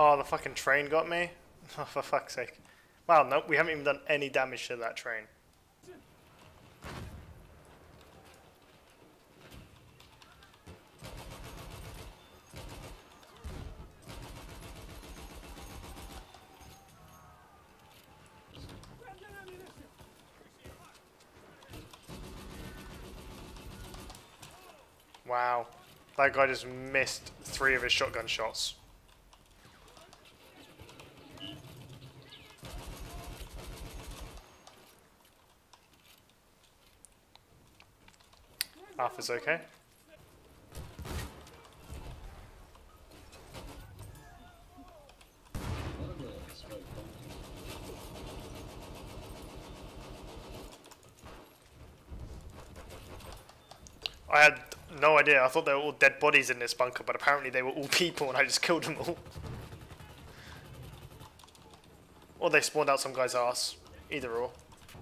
Oh, the fucking train got me? Oh, for fuck's sake. Wow, nope, we haven't even done any damage to that train. Wow. That guy just missed 3 of his shotgun shots. Alpha's okay. I had no idea. I thought they were all dead bodies in this bunker, but apparently they were all people and I just killed them all. Or they spawned out some guy's ass. Either or.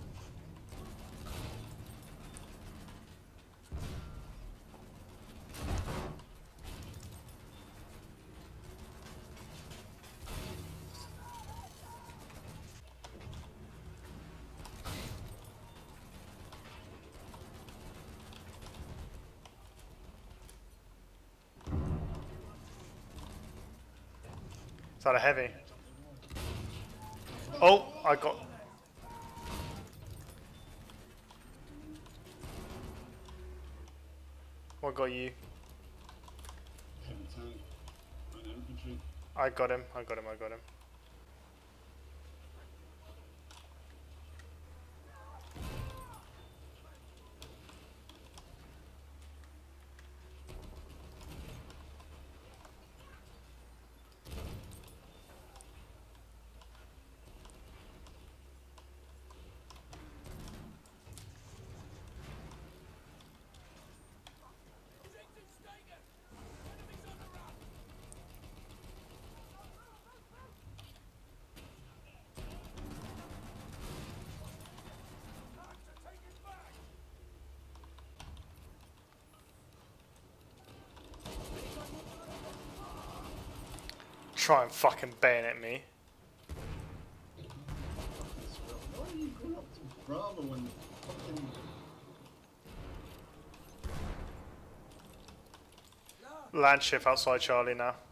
Is that a heavy? Oh, I got... What got you? I got him, I got him, I got him. Try and fucking bayonet me. Why are you going up to Bravo and fucking... Land ship outside Charlie now.